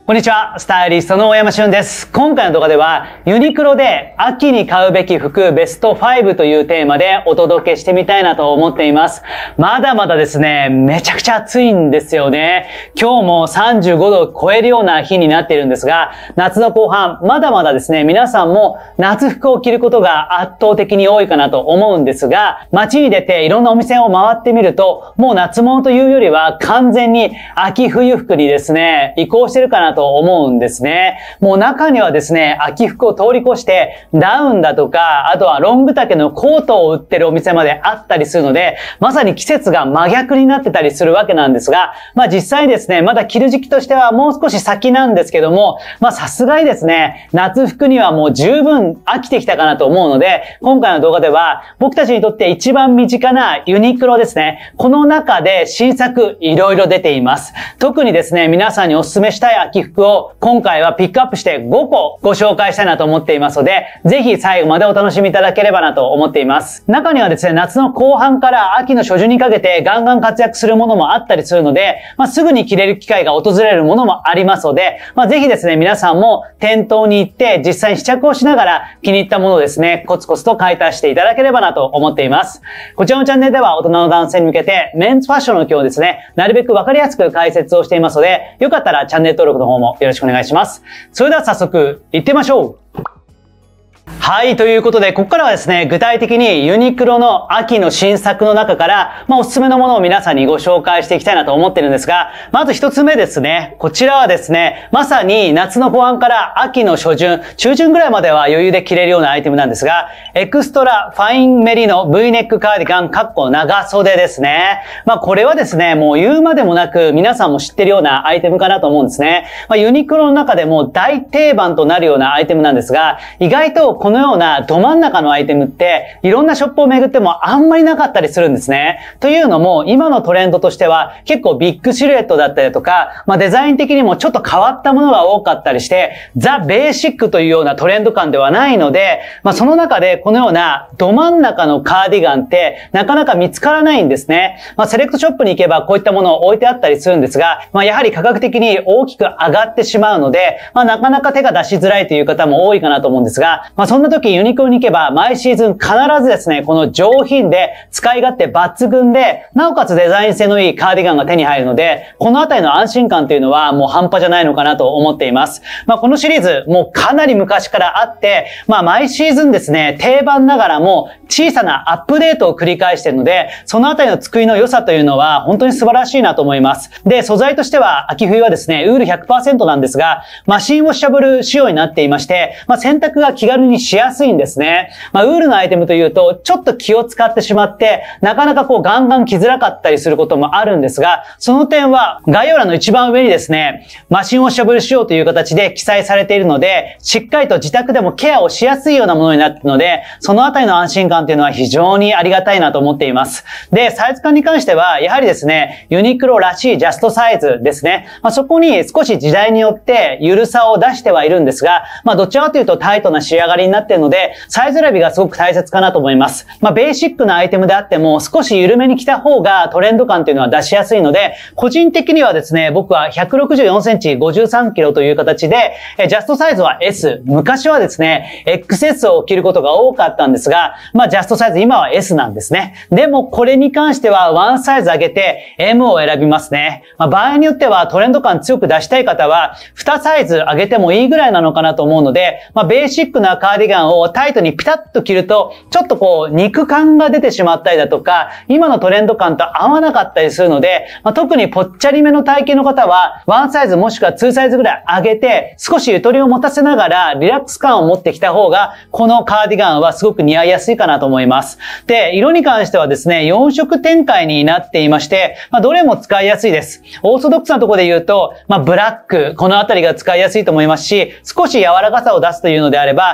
こんにちは、スタイリストの大山俊です。今回の動画では、ユニクロで秋に買うべき服ベスト5というテーマでお届けしてみたいなと思っています。まだまだですね、めちゃくちゃ暑いんですよね。今日も35度を超えるような日になっているんですが、夏の後半、まだまだですね、皆さんも夏服を着ることが圧倒的に多いかなと思うんですが、街に出ていろんなお店を回ってみると、もう夏物というよりは完全に秋冬服にですね、移行してるかなと思うんですね。もう中にはですね、秋服を通り越してダウンだとか、あとはロング丈のコートを売ってるお店まであったりするので、まさに季節が真逆になってたりするわけなんですが、実際ですね、まだ着る時期としてはもう少し先なんですけども、さすがにですね、夏服にはもう十分飽きてきたかなと思うので、今回の動画では僕たちにとって一番身近なユニクロですね、この中で新作いろいろ出ています。特にですね、皆さんにお勧めしたい秋服を今回はピックアップして5個ご紹介したいなと思っていますので、ぜひ最後までお楽しみいただければなと思っています。中にはですね、夏の後半から秋の初旬にかけてガンガン活躍するものもあったりするので、すぐに着れる機会が訪れるものもありますので、ぜひですね、皆さんも店頭に行って実際に試着をしながら気に入ったものをですね、コツコツと買い足していただければなと思っています。こちらのチャンネルでは大人の男性に向けてメンズファッションの今日をですね、なるべくわかりやすく解説をしていますので、よかったらチャンネル登録の方もよろしくお願いします。それでは早速行ってみましょう。はい、ということで、ここからはですね、具体的にユニクロの秋の新作の中から、おすすめのものを皆さんにご紹介していきたいなと思ってるんですが、まず一つ目ですね。こちらはですね、まさに夏の後半から秋の初旬、中旬ぐらいまでは余裕で着れるようなアイテムなんですが、エクストラファインメリノ V ネックカーディガン長袖ですね。これはですね、もう言うまでもなく皆さんも知ってるようなアイテムかなと思うんですね。ユニクロの中でも大定番となるようなアイテムなんですが、意外とこのようなど真ん中のアイテムっていろんなショップを巡ってもあんまりなかったりするんですね。というのも今のトレンドとしては結構ビッグシルエットだったりとか、デザイン的にもちょっと変わったものが多かったりして、ザ・ベーシックというようなトレンド感ではないので、その中でこのようなど真ん中のカーディガンってなかなか見つからないんですね。セレクトショップに行けばこういったものを置いてあったりするんですが、やはり価格的に大きく上がってしまうので、なかなか手が出しづらいという方も多いかなと思うんですが、そんな時ユニクロに行けば毎シーズン必ずですね、この上品で使い勝手抜群で、なおかつデザイン性のいいカーディガンが手に入るので、このあたりの安心感というのはもう半端じゃないのかなと思っています。このシリーズもうかなり昔からあって、毎シーズンですね、定番ながらも小さなアップデートを繰り返しているので、そのあたりの作りの良さというのは本当に素晴らしいなと思います。で、素材としては秋冬はですね、ウール 100% なんですが、マシンウォッシャブル仕様になっていまして、洗濯が気軽にしやすいんですね。ウールのアイテムというと、ちょっと気を使ってしまって、なかなかガンガン着づらかったりすることもあるんですが、その点は概要欄の一番上にですね、マシンウォッシャブル仕様という形で記載されているので、しっかりと自宅でもケアをしやすいようなものになっているので、そのあたりの安心感というのは非常にありがたいなと思っています。で、サイズ感に関しては、やはりですね、ユニクロらしいジャストサイズですね。そこに少し時代によって緩さを出してはいるんですが、どちらかというとタイトな仕上がりになっているので、サイズ選びがすごく大切かなと思います。ベーシックなアイテムであっても少し緩めに着た方がトレンド感というのは出しやすいので、個人的にはですね、僕は164センチ53キロという形で、ジャストサイズは S。昔はですね、XS を着ることが多かったんですが、ジャストサイズ今は S なんですね。でもこれに関してはワンサイズ上げて M を選びますね。場合によってはトレンド感強く出したい方は2サイズ上げてもいいぐらいなのかなと思うので、ベーシックなカーディガンをタイトにピタッと着ると、ちょっと肉感が出てしまったりだとか、今のトレンド感と合わなかったりするので、特にぽっちゃりめの体型の方は、ワンサイズもしくはツーサイズぐらい上げて、少しゆとりを持たせながら、リラックス感を持ってきた方が、このカーディガンはすごく似合いやすいかなと思います。で、色に関してはですね、4色展開になっていまして、どれも使いやすいです。オーソドックスなところで言うと、ブラック、このあたりが使いやすいと思いますし、少し柔らかさを出すというのであれば、ネ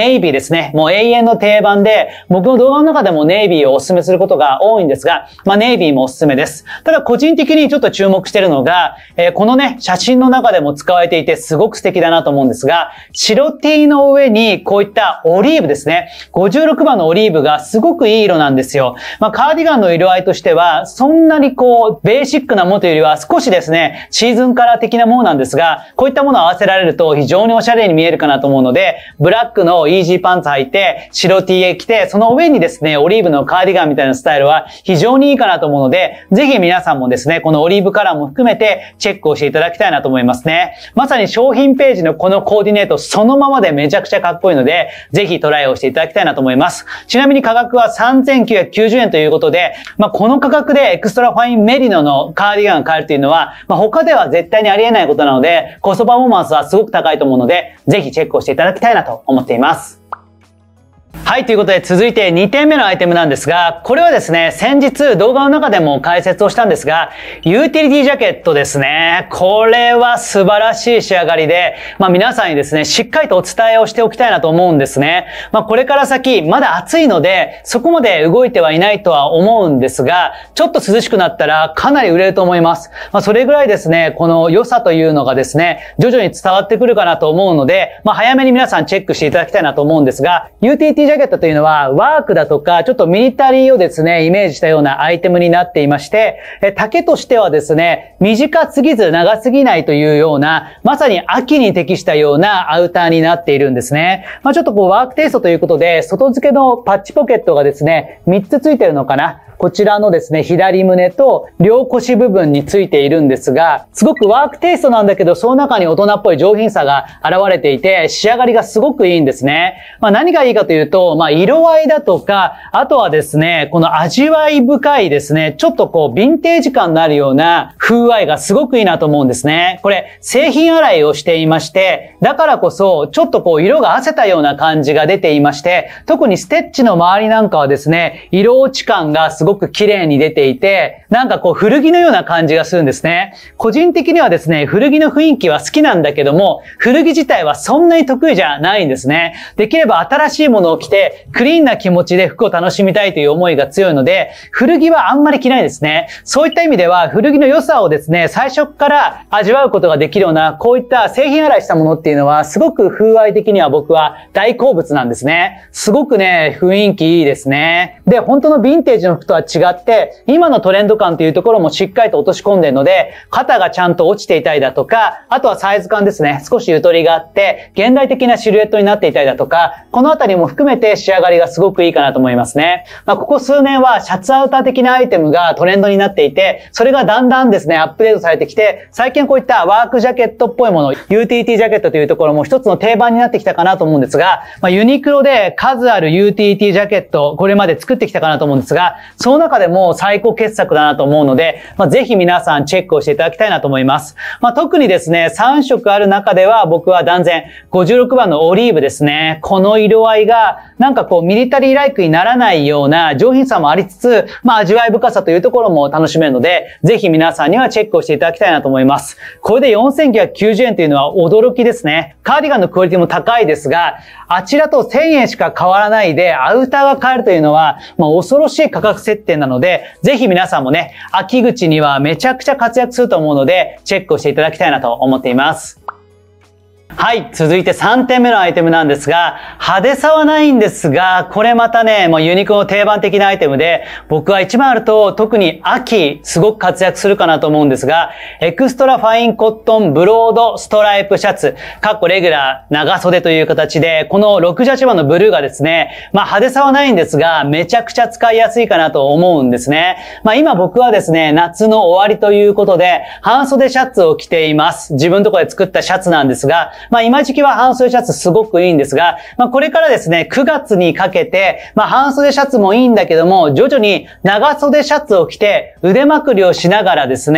ネイビーですね。もう永遠の定番で、僕の動画の中でもネイビーをお勧めすることが多いんですが、ネイビーもおすすめです。ただ個人的にちょっと注目しているのが、このね、写真の中でも使われていてすごく素敵だなと思うんですが、白 T の上にこういったオリーブですね。56番のオリーブがすごくいい色なんですよ。カーディガンの色合いとしては、そんなにベーシックなものというよりは少しですね、シーズンカラー的なものなんですが、こういったものを合わせられると非常におしゃれに見えるかなと思うので、ブラックのイージーパンツ履いて、白 T へ着て、その上にですね、オリーブのカーディガンみたいなスタイルは非常にいいかなと思うので、ぜひ皆さんもですね、このオリーブカラーも含めてチェックをしていただきたいなと思いますね。まさに商品ページのこのコーディネートそのままでめちゃくちゃかっこいいので、ぜひトライをしていただきたいなと思います。ちなみに価格は3990円ということで、この価格でエクストラファインメリノのカーディガンを買えるというのは、他では絶対にありえないことなので、コストパフォーマンスはすごく高いと思うので、ぜひチェックをしていただきたいなと思っています。はい、ということで続いて2点目のアイテムなんですが、これはですね、先日動画の中でも解説をしたんですが、ユーティリティジャケットですね。これは素晴らしい仕上がりで、皆さんにですね、しっかりとお伝えをしておきたいなと思うんですね。これから先、まだ暑いので、そこまで動いてはいないとは思うんですが、ちょっと涼しくなったらかなり売れると思います。それぐらいですね、この良さというのがですね、徐々に伝わってくるかなと思うので、早めに皆さんチェックしていただきたいなと思うんですが、ユーティリティジャケットというのはワークだとかちょっとミリタリーをですねイメージしたようなアイテムになっていまして、丈としてはですね短すぎず長すぎないというようなまさに秋に適したようなアウターになっているんですね。ちょっとワークテイストということで外付けのパッチポケットがですね3つついてるのかな。こちらのですね、左胸と両腰部分についているんですが、すごくワークテイストなんだけど、その中に大人っぽい上品さが現れていて、仕上がりがすごくいいんですね。何がいいかというと、色合いだとか、あとはですね、この味わい深いですね、ちょっとヴィンテージ感のあるような風合いがすごくいいなと思うんですね。これ、製品洗いをしていまして、だからこそ、ちょっと色が褪せたような感じが出ていまして、特にステッチの周りなんかはですね、色落ち感がすごく綺麗に出ていて、なんか古着のような感じがするんですね。個人的にはですね、古着の雰囲気は好きなんだけども、古着自体はそんなに得意じゃないんですね。できれば新しいものを着て、クリーンな気持ちで服を楽しみたいという思いが強いので、古着はあんまり着ないですね。そういった意味では、古着の良さをですね、最初から味わうことができるような、こういった製品洗いしたものっていうのは、すごく風合い的には僕は大好物なんですね。すごくね、雰囲気いいですね。で、本当のヴィンテージの服とは違って、今のトレンド感というところもしっかりと落とし込んでいるので、肩がちゃんと落ちていたりだとか、あとはサイズ感ですね。少しゆとりがあって、現代的なシルエットになっていたりだとか、このあたりも含めて仕上がりがすごくいいかなと思いますね。ここ数年はシャツアウター的なアイテムがトレンドになっていて、それがだんだんですね、アップデートされてきて、最近こういったワークジャケットっぽいもの、ユーティリティジャケットというところも一つの定番になってきたかなと思うんですが、ユニクロで数あるユーティリティジャケット、これまで作ってきたかなと思うんですが、その中でも最高傑作だなと思うので、ぜひ皆さんチェックをしていただきたいなと思います。特にですね、3色ある中では僕は断然56番のオリーブですね。この色合いがなんかミリタリーライクにならないような上品さもありつつ、味わい深さというところも楽しめるので、ぜひ皆さんにはチェックをしていただきたいなと思います。これで4990円というのは驚きですね。カーディガンのクオリティも高いですが、あちらと1000円しか変わらないでアウターが買えるというのは、恐ろしい価格設定なので、ぜひ皆さんもね、秋口にはめちゃくちゃ活躍すると思うので、チェックをしていただきたいなと思っています。はい。続いて3点目のアイテムなんですが、派手さはないんですが、これまたね、ユニクロの定番的なアイテムで、僕は一番あると特に秋、すごく活躍するかなと思うんですが、エクストラファインコットンブロードストライプシャツ、レギュラー長袖という形で、この68番のブルーがですね、派手さはないんですが、めちゃくちゃ使いやすいかなと思うんですね。今僕はですね、夏の終わりということで、半袖シャツを着ています。自分のところで作ったシャツなんですが、今時期は半袖シャツすごくいいんですが、これからですね、9月にかけて、半袖シャツもいいんだけども、徐々に長袖シャツを着て腕まくりをしながらですね、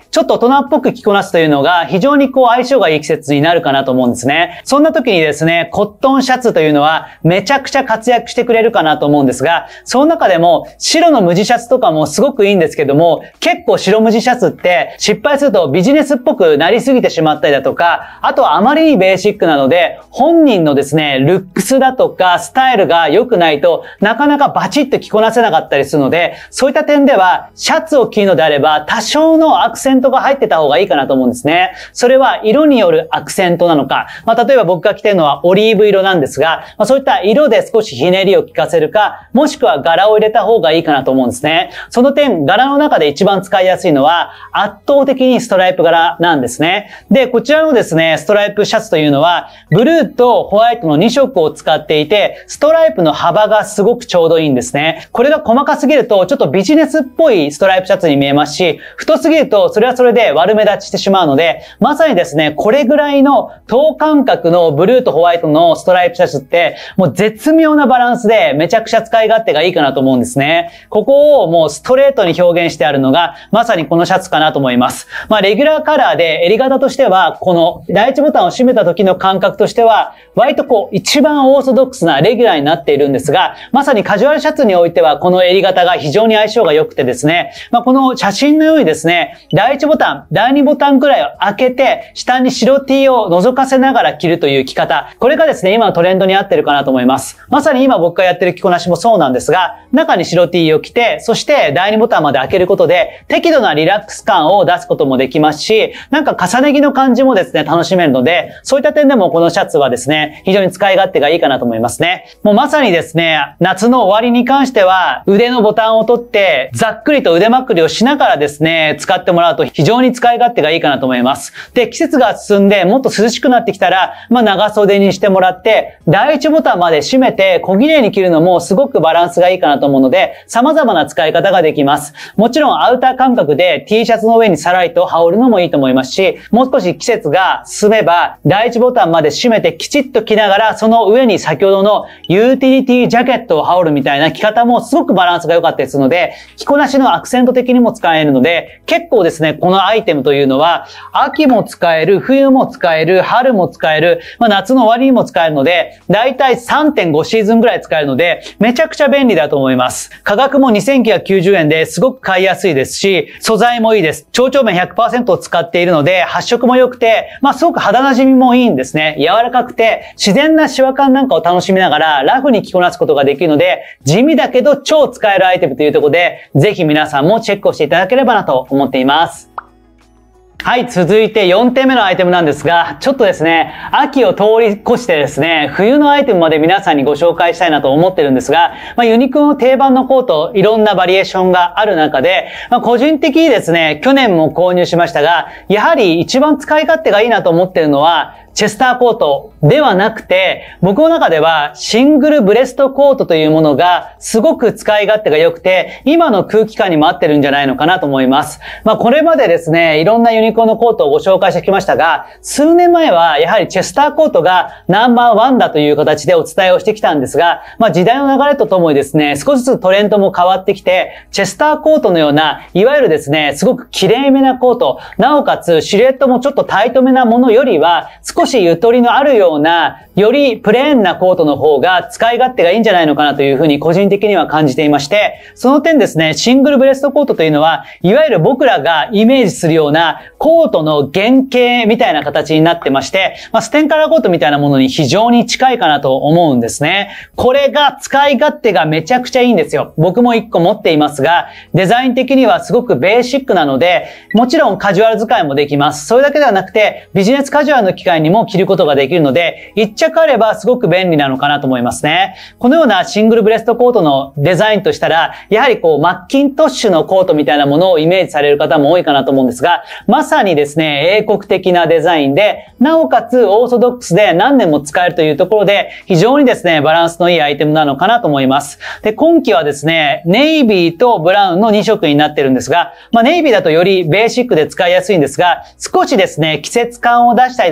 ちょっと大人っぽく着こなすというのが非常に相性がいい季節になるかなと思うんですね。そんな時にですね、コットンシャツというのはめちゃくちゃ活躍してくれるかなと思うんですが、その中でも白の無地シャツとかもすごくいいんですけども、結構白無地シャツって失敗するとビジネスっぽくなりすぎてしまったりだとか、あとはあまりにベーシックなので、本人のですね、ルックスだとかスタイルが良くないとなかなかバチッと着こなせなかったりするので、そういった点ではシャツを着るのであれば多少のアクセントが入ってた方がいいかなと思うんですね。それは色によるアクセントなのか、例えば僕が着てるのはオリーブ色なんですが、そういった色で少しひねりを効かせるか、もしくは柄を入れた方がいいかなと思うんですね。その点、柄の中で一番使いやすいのは圧倒的にストライプ柄なんですね。で、こちらのですね、ストライプシャツというのは、ブルーとホワイトの2色を使っていて、ストライプの幅がすごくちょうどいいんですね。これが細かすぎると、ちょっとビジネスっぽいストライプシャツに見えますし、太すぎると、それはそれで悪目立ちしてしまうので、まさにですね、これぐらいの等間隔のブルーとホワイトのストライプシャツって、もう絶妙なバランスでめちゃくちゃ使い勝手がいいかなと思うんですね。ここをもうストレートに表現してあるのが、まさにこのシャツかなと思います。レギュラーカラーで襟型としては、この第一ボタンを閉めた時の感覚としては、割と一番オーソドックスなレギュラーになっているんですが、まさにカジュアルシャツにおいては、この襟型が非常に相性が良くてですね、この写真のようにですね、第一ボタン、第二ボタンくらいを開けて、下に白 T を覗かせながら着るという着方。これがですね、今のトレンドに合ってるかなと思います。まさに今僕がやってる着こなしもそうなんですが、中に白 T を着て、そして第二ボタンまで開けることで、適度なリラックス感を出すこともできますし、なんか重ね着の感じもですね、楽しめるので、そういった点でもこのシャツはですね、非常に使い勝手がいいかなと思いますね。もうまさにですね、夏の終わりに関しては、腕のボタンを取って、ざっくりと腕まくりをしながらですね、使ってもらうと非常に使い勝手がいいかなと思います。で、季節が進んでもっと涼しくなってきたら、長袖にしてもらって、第一ボタンまで閉めて小綺麗に着るのもすごくバランスがいいかなと思うので、様々な使い方ができます。もちろんアウター感覚で T シャツの上にさらりと羽織るのもいいと思いますし、もう少し季節が進めば、第一ボタンまで閉めてきちっと着ながら、その上に先ほどのユーティリティジャケットを羽織るみたいな着方もすごくバランスが良かったりするので、着こなしのアクセント的にも使えるので、結構ですね、このアイテムというのは、秋も使える、冬も使える、春も使える、夏の終わりにも使えるので、だいたい 3.5 シーズンぐらい使えるので、めちゃくちゃ便利だと思います。価格も2990円ですごく買いやすいですし、素材もいいです。蝶々綿 100% を使っているので、発色も良くて、すごく肌馴染みもいいんですね。柔らかくて、自然なシワ感なんかを楽しみながら、ラフに着こなすことができるので、地味だけど超使えるアイテムというところで、ぜひ皆さんもチェックをしていただければなと思っています。はい、続いて4点目のアイテムなんですが、ちょっとですね、秋を通り越してですね、冬のアイテムまで皆さんにご紹介したいなと思ってるんですが、ユニクロの定番のコート、いろんなバリエーションがある中で、個人的にですね、去年も購入しましたが、やはり一番使い勝手がいいなと思ってるのは、チェスターコートではなくて、僕の中ではシングルブレストコートというものがすごく使い勝手が良くて、今の空気感にも合ってるんじゃないのかなと思います。これまでですね、いろんなユニクロのコートをご紹介してきましたが、数年前はやはりチェスターコートがナンバーワンだという形でお伝えをしてきたんですが、時代の流れとともにですね、少しずつトレンドも変わってきて、チェスターコートのような、いわゆるですね、すごく綺麗めなコート、なおかつシルエットもちょっとタイトめなものよりは、少しゆとりのあるような、よりプレーンなコートの方が使い勝手がいいんじゃないのかなというふうに個人的には感じていまして、その点ですね、シングルブレストコートというのは、いわゆる僕らがイメージするようなコートの原型みたいな形になってまして、ステンカラーコートみたいなものに非常に近いかなと思うんですね。これが使い勝手がめちゃくちゃいいんですよ。僕も1個持っていますが、デザイン的にはすごくベーシックなので、もちろんカジュアル使いもできます。それだけではなくて、ビジネスカジュアルの機会にも着ることができるので、1着あればすごく便利なのかなと思いますね。このようなシングルブレストコートのデザインとしたら、やはりマッキントッシュのコートみたいなものをイメージされる方も多いかなと思うんですが、まさにですね、英国的なデザインで、なおかつオーソドックスで何年も使えるというところで、非常にですね、バランスのいいアイテムなのかなと思います。で、今季はですね、ネイビーとブラウンの2色になってるんですが、ネイビーだとよりベーシックで使いやすいんですが、少しですね、季節感を出したりだとか、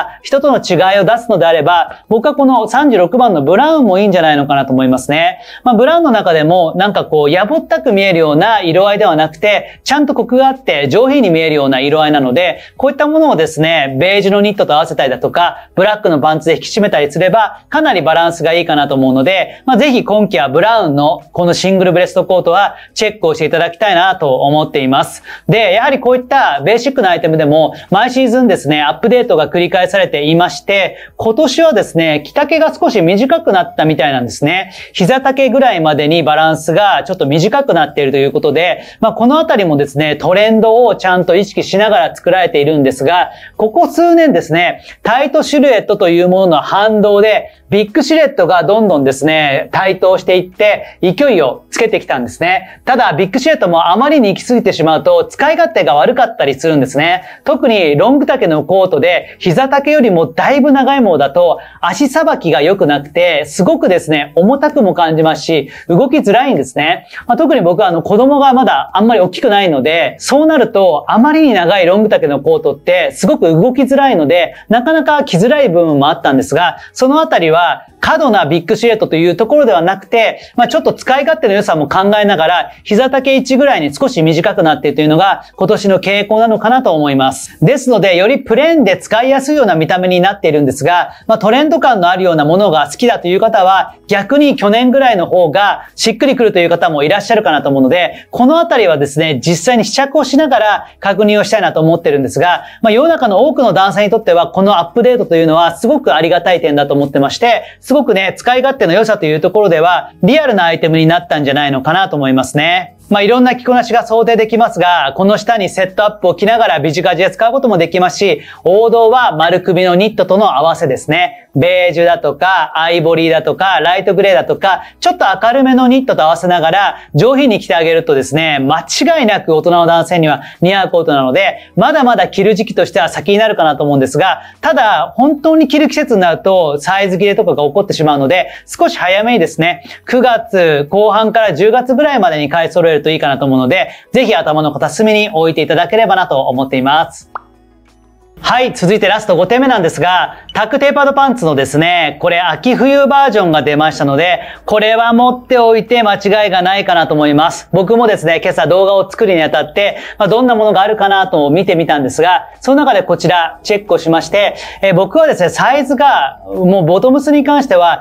か、人との違いを出すのであれば、僕はこの36番のブラウンもいいんじゃないのかなと思いますね。ブラウンの中でも、なんかこう、やぼったく見えるような色合いではなくて、ちゃんとコクがあって上品に見えるような色合いなので、こういったものをですね、ベージュのニットと合わせたりだとか、ブラックのパンツで引き締めたりすれば、かなりバランスがいいかなと思うので、ぜひ今季はブラウンのこのシングルブレストコートはチェックをしていただきたいなと思っています。で、やはりこういったベーシックなアイテムでも、毎シーズンですね、アップデートが繰り返されていまして、今年はですね、着丈が少し短くなったみたいなんですね。膝丈ぐらいまでにバランスがちょっと短くなっているということで、このあたりもですね、トレンドをちゃんと意識しながら作られているんですが、ここ数年ですね、タイトシルエットというものの反動で、ビッグシルエットがどんどんですね、台頭していって勢いをつけてきたんですね。ただ、ビッグシルエットもあまりに行き過ぎてしまうと使い勝手が悪かったりするんですね。特にロング丈のコートで膝丈よりもだいぶ長いものだと足さばきが良くなくて、すごくですね、重たくも感じますし、動きづらいんですね。特に僕は子供がまだあんまり大きくないので、そうなるとあまりに長いロング丈のコートってすごく動きづらいので、なかなか着づらい部分もあったんですが、そのあたりは過度なビッグシルエットというところではなくて、ちょっと使い勝手の良さも考えながら、膝丈1ぐらいに少し短くなっているというのが今年の傾向なのかなと思います。ですので、よりプレーンで使いやすいような見た目になっているんですが、トレンド感のあるようなものが好きだという方は、逆に去年ぐらいの方がしっくりくるという方もいらっしゃるかなと思うので、このあたりはですね、実際に試着をしながら確認をしたいなと思ってるんですが、世の中の多くの男性にとっては、このアップデートというのはすごくありがたい点だと思ってまして、すごくね、使い勝手の良さというところでは、リアルなアイテムになったんじゃないのかなと思いますね。いろんな着こなしが想定できますが、この下にセットアップを着ながらビジカジで使うこともできますし、王道は丸首のニットとの合わせですね。ベージュだとか、アイボリーだとか、ライトグレーだとか、ちょっと明るめのニットと合わせながら、上品に着てあげるとですね、間違いなく大人の男性には似合うコートなので、まだまだ着る時期としては先になるかなと思うんですが、ただ、本当に着る季節になると、サイズ切れとかが起こってしまうので、少し早めにですね、9月後半から10月ぐらいまでに買い揃えるといいかなと思うので、ぜひ頭の片隅に置いていただければなと思っています。はい、続いてラスト5点目なんですが、タックテーパードパンツのですね、これ秋冬バージョンが出ましたので、これは持っておいて間違いがないかなと思います。僕もですね、今朝動画を作るにあたって、どんなものがあるかなと見てみたんですが、その中でこちらチェックをしまして、僕はですね、サイズがもうボトムスに関しては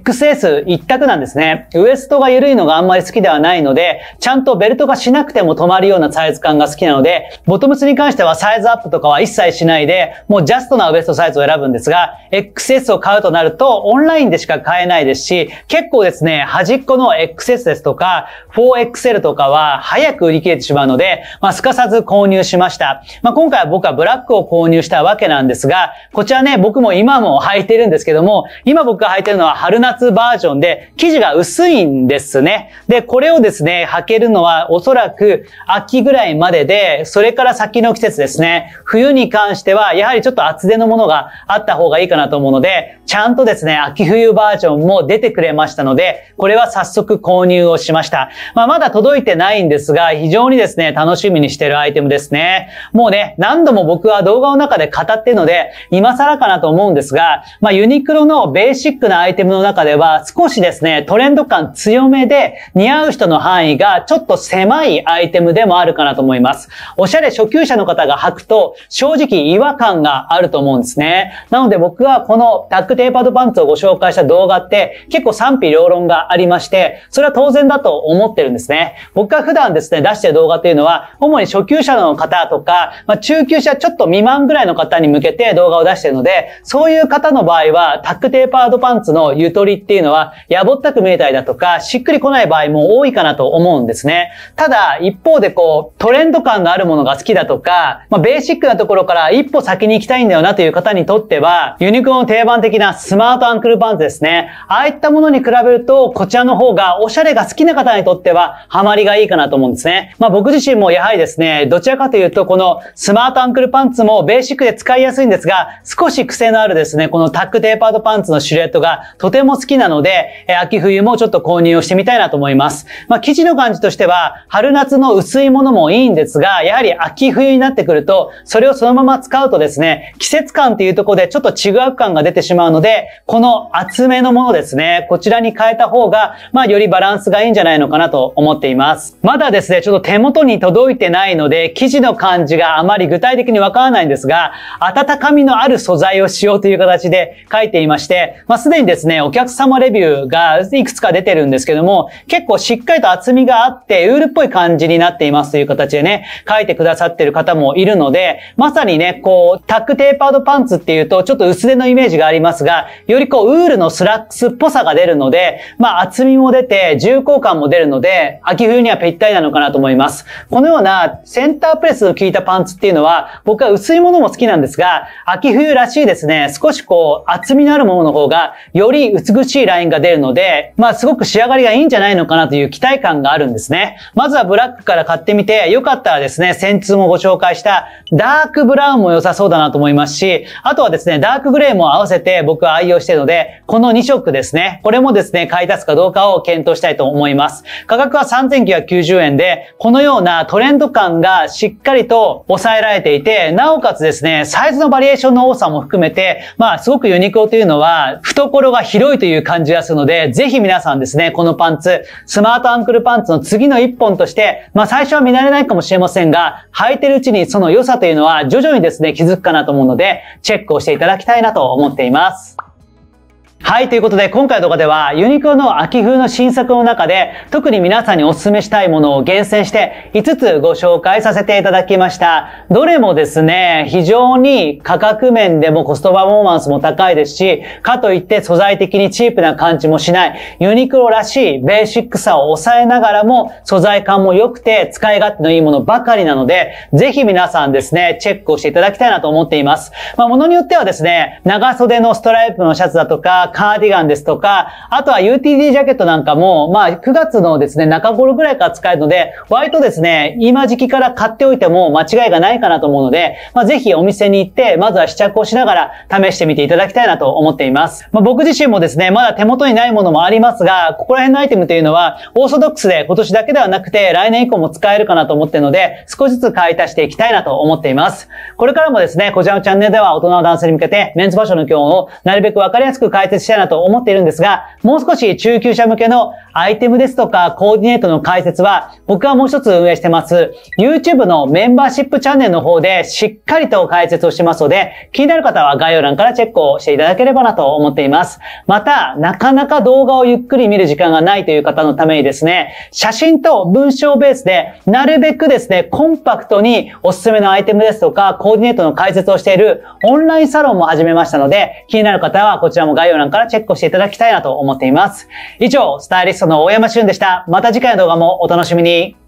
XS 一択なんですね。ウエストが緩いのがあんまり好きではないので、ちゃんとベルトがしなくても止まるようなサイズ感が好きなので、ボトムスに関してはサイズアップとかは一切しないで、もうジャストなウエストサイズを選ぶんですが、XS を買うとなるとオンラインでしか買えないですし、結構ですね、端っこの XS ですとか 4XL とかは早く売り切れてしまうので、すかさず購入しました。今回は僕はブラックを購入したわけなんですが、こちらね、僕も今も履いてるんですけども、今僕が履いてるのは春夏バージョンで、生地が薄いんですね。で、これをですね、履けるのはおそらく秋ぐらいまでで、それから先の季節ですね。冬に関しては、やはりちょっと厚手のものがあった方がいいかなと思うので、ちゃんとですね、秋冬バージョンも出てくれましたので、これは早速購入をしました。まだ届いてないんですが、非常にですね、楽しみにしているアイテムですね。もうね、何度も僕は動画の中で語っているので、今更かなと思うんですが、ユニクロのベーシックなアイテムの中では、少しですね、トレンド感強めで、似合う人の範囲がちょっと狭いアイテムでもあるかなと思います。おしゃれ初級者の方が履くと、正直違和感があると思うんですね。なので僕はこのタックテーパードパンツをご紹介した動画って結構賛否両論がありまして、それは当然だと思ってるんですね。僕が普段ですね、出している動画っていうのは、主に初級者の方とか、中級者ちょっと未満ぐらいの方に向けて動画を出しているので、そういう方の場合は、タックテーパードパンツのゆとりっていうのは、やぼったく見えたりだとか、しっくりこない場合も多いかなと思うんですね。ただ、一方でトレンド感のあるものが好きだとか、ベーシックなところから一歩先に行きたいんだよなという方にとっては、ユニクロの定番的なスマートアンクルパンツですね。ああいったものに比べると、こちらの方がおしゃれが好きな方にとっては、ハマりがいいかなと思うんですね。僕自身もやはりですね、どちらかというと、このスマートアンクルパンツもベーシックで使いやすいんですが、少し癖のあるですね、このタックテーパードパンツのシルエットがとても好きなので、秋冬もちょっと購入をしてみたいなと思います。生地の感じとしては、春夏の薄いものもいいんですが、やはり秋冬になってくると、それをそのまま使うとですね、季節感っていうところでちょっと違う感が出てしまうので、この厚めのものですね、こちらに変えた方が、よりバランスがいいんじゃないのかなと思っています。まだですね、ちょっと手元に届いてないので、生地の感じがあまり具体的にわからないんですが、温かみのある素材を使用という形で書いていまして、すでにですね、お客様レビューがいくつか出てるんですけども、結構しっかりと厚みがあって、ウールっぽい感じになっていますという形でね、書いてくださってる方もいるので、まさにね、タックテーパードパンツっていうと、ちょっと薄手のイメージがありますが、よりウールのスラックスっぽさが出るので、厚みも出て、重厚感も出るので、秋冬にはぴったりなのかなと思います。このようなセンタープレスの効いたパンツっていうのは、僕は薄いものも好きなんですが、秋冬らしいですね、少し厚みのあるものの方が、より美しいラインが出るので、すごく仕上がりがいいんじゃないのかなという期待感があるんですね。まずはブラックから買ってみて、よかったらですね、先日もご紹介したダークブラウンも良さそうだなと思いますし、あとはですね、ダークグレーも合わせて僕は愛用しているので、この2色ですね、これもですね、買い足すかどうかを検討したいと思います。価格は3990円で、このようなトレンド感がしっかりと抑えられていて、なおかつですね、サイズのバリエーションの多さも含めて、すごくユニクロというのは、懐が広いという感じがするので、ぜひ皆さんですね、このパンツ、スマートアンクルパンツの次の一本として、最初は見慣れないかもしれませんが、履いてるうちにその良さというのは徐々にですね、気づくかなと思うので、チェックをしていただきたいなと思っています。はい、ということで今回の動画ではユニクロの秋冬の新作の中で特に皆さんにお勧めしたいものを厳選して5つご紹介させていただきました。どれもですね、非常に価格面でもコストパフォーマンスも高いですし、かといって素材的にチープな感じもしない、ユニクロらしいベーシックさを抑えながらも素材感も良くて使い勝手のいいものばかりなので、ぜひ皆さんですね、チェックをしていただきたいなと思っています。ものによってはですね、長袖のストライプのシャツだとか、カーディガンですとか、あとは UTD ジャケットなんかも、9月のですね、中頃ぐらいから使えるので、割とですね、今時期から買っておいても間違いがないかなと思うので、ぜひお店に行って、まずは試着をしながら試してみていただきたいなと思っています。僕自身もですね、まだ手元にないものもありますが、ここら辺のアイテムというのは、オーソドックスで今年だけではなくて、来年以降も使えるかなと思っているので、少しずつ買い足していきたいなと思っています。これからもですね、こちらのチャンネルでは大人の男性に向けて、メンズファッションの基本をなるべくわかりやすく解説したいなと思っているんですが、もう少し中級者向けのアイテムですとかコーディネートの解説は僕はもう一つ運営してます YouTube のメンバーシップチャンネルの方でしっかりと解説をしてますので、気になる方は概要欄からチェックをしていただければなと思っています。また、なかなか動画をゆっくり見る時間がないという方のためにですね、写真と文章ベースでなるべくですね、コンパクトにおすすめのアイテムですとかコーディネートの解説をしているオンラインサロンも始めましたので、気になる方はこちらも概要欄からチェックをしていただきたいなと思っています。以上、スタイリストの大山俊でした。また次回の動画もお楽しみに。